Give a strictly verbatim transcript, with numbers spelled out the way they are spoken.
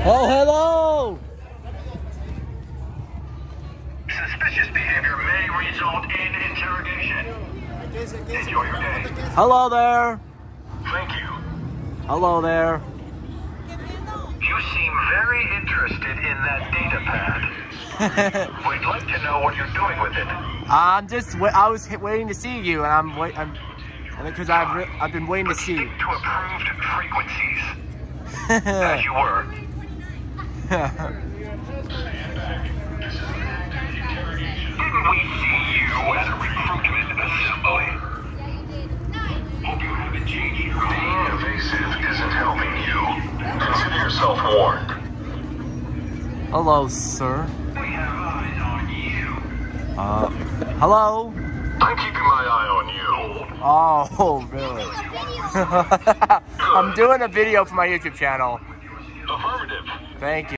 Oh, hello! Suspicious behavior may result in interrogation. Enjoy your day. Hello there. Thank you. Hello there. You seem very interested in that data pad. We'd like to know what you're doing with it. I'm just. I was waiting to see you, and I'm wait. I'm because I've re I've been waiting but to see you. Stick to approved frequencies. As you were. Didn't we see you at a recruitment assembly? Hope you haven't changed your mind. Being evasive isn't helping you. Consider yourself warned. Hello, sir. We have eyes on you. Uh, hello. I'm keeping my eye on you. Oh, really? I'm doing a video for my YouTube channel. Affirmative. Thank you.